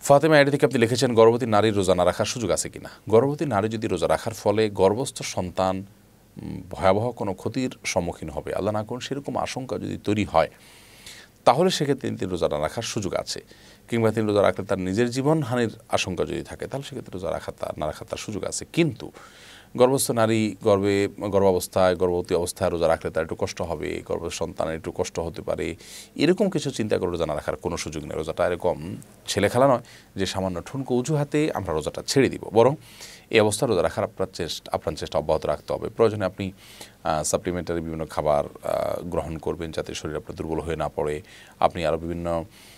Fatema ID থেকে আপনি লিখেছেন গর্ভবতী নারীর রোজা না রাখার সুযোগ আছে কিনা। গর্ভবতী নারী যদি রোজা রাখার ফলে গর্ভস্থ সন্তান ভয়াবহ কোনো ক্ষতির সম্মুখীন হবে, আল্লাহ না করুন সেরকম আশঙ্কা যদি তৈরি হয়, তাহলে সেক্ষেত্রে তিনি রোজা না রাখার সুযোগ আছে। কিংবা তিনি রোজা রাখলে তার নিজের জীবন হানির আশঙ্কা যদি থাকে, তাহলে সেক্ষেত্রে রোজা না রাখার তার সুযোগ আছে। কিন্তু গর্ভস্থ নারী গর্ভবতী অবস্থায় রোজা রাখলে তার একটু কষ্ট হবে, গর্ভস্থ সন্তানের একটু কষ্ট হতে পারে, এরকম কিছু চিন্তা করে রোজা না রাখার কোনো সুযোগ নেই। রোজাটা এরকম ছেলে খেলা নয় যে সামান্য ঠুনকো অজুহাতে আমরা রোজাটা ছেড়ে দিব, বরং এই অবস্থায় রোজা রাখার আপনার চেষ্টা অব্যাহত রাখতে হবে। প্রয়োজনে আপনি সাপ্লিমেন্টারি বিভিন্ন খাবার গ্রহণ করবেন যাতে শরীর আপনার দুর্বল হয়ে না পড়ে। আপনি আরও বিভিন্ন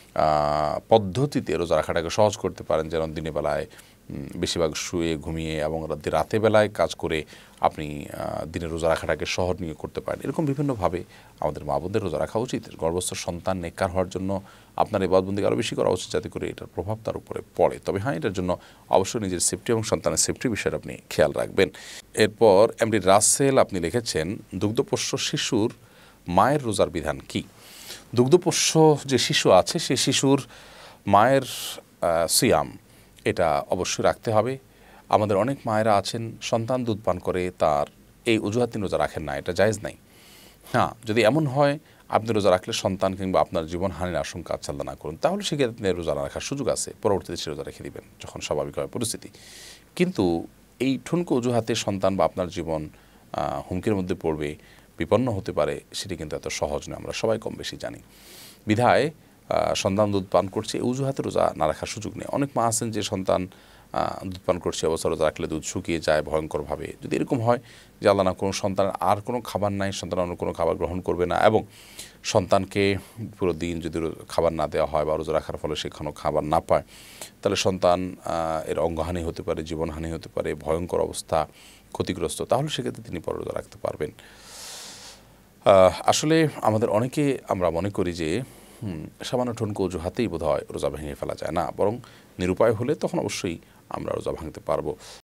পদ্ধতিতে রোজা রাখাটাকে সহজ করতে পারেন, যেন দিনের বেলায় বেশিরভাগ শুয়ে ঘুমিয়ে এবং রাতে বেলায় কাজ করে আপনি দিনের রোজা রাখাটাকে সহজ নিয়ে করতে পারেন। এরকম বিভিন্নভাবে আমাদের মা বোনদের রোজা রাখা উচিত। গর্ভস্থ সন্তান নেককার হওয়ার জন্য আপনার ইবাদতবন্দি আরও বেশি করা উচিত, যাতে করে এটার প্রভাব তার উপরে পড়ে। তবে হ্যাঁ, এটার জন্য অবশ্যই নিজের সেফটি এবং সন্তানের সেফটির বিষয়ে আপনি খেয়াল রাখবেন। এরপর এমডি রাসেল আপনি লিখেছেন দুগ্ধপোষ্য শিশুর মায়ের রোজার বিধান কি। দুগ্ধপোষ্য যে শিশু আছে সেই শিশুর মায়ের সিয়াম এটা অবশ্যই রাখতে হবে। আমাদের অনেক মায়েরা আছেন সন্তান দুধ পান করে, তার এই অজুহাত তিনি রোজা রাখেন না, এটা জায়েজ নাই। হ্যাঁ, যদি এমন হয় আপনি রোজা রাখলে সন্তান কিংবা আপনার জীবন হানির আশঙ্কা আছে, আল্লাহ না করুন, তাহলে সেক্ষেত্রে রোজা না রাখার সুযোগ আছে, পরবর্তীতে সে রোজা রেখে দিবেন যখন স্বাভাবিক হয় পরিস্থিতি। কিন্তু এই ঠুনকো অজুহাতে সন্তান বা আপনার জীবন হুমকির মধ্যে পড়বে, বিপন্ন হতে পারে, সেটি কিন্তু এত সহজ নয়, আমরা সবাই কম বেশি জানি। বিধায় সন্তান দুধ পান করছে এই অজুহাতে রোজা না রাখার সুযোগ নেই। অনেক মা আছেন যে সন্তান দুধ পান করছে অবস্থা রোজা রাখলে দুধ শুকিয়ে যায় ভয়ঙ্করভাবে। যদি এরকম হয় যে আল্লাহ না কোনো সন্তানের আর কোনো খাবার নাই, সন্তান অন্য কোনো খাবার গ্রহণ করবে না, এবং সন্তানকে পুরো দিন যদি খাবার না দেওয়া হয় বা রোজা রাখার ফলে সেখানেও খাবার না পায়, তাহলে সন্তান এর অঙ্গহানি হতে পারে, জীবনহানি হতে পারে, ভয়ঙ্কর অবস্থা, ক্ষতিগ্রস্ত, তাহলে সেক্ষেত্রে তিনি পরে রোজা রাখতে পারবেন। আসলে আমাদের অনেকে আমরা মনে করি যে সামান্য ঠুনকো অজুহাতেই বোধহয় রোজা ভেঙে ফেলা যায় না, বরং নিরুপায় হলে তখন অবশ্যই আমরা রোজা ভাঙতে পারবো।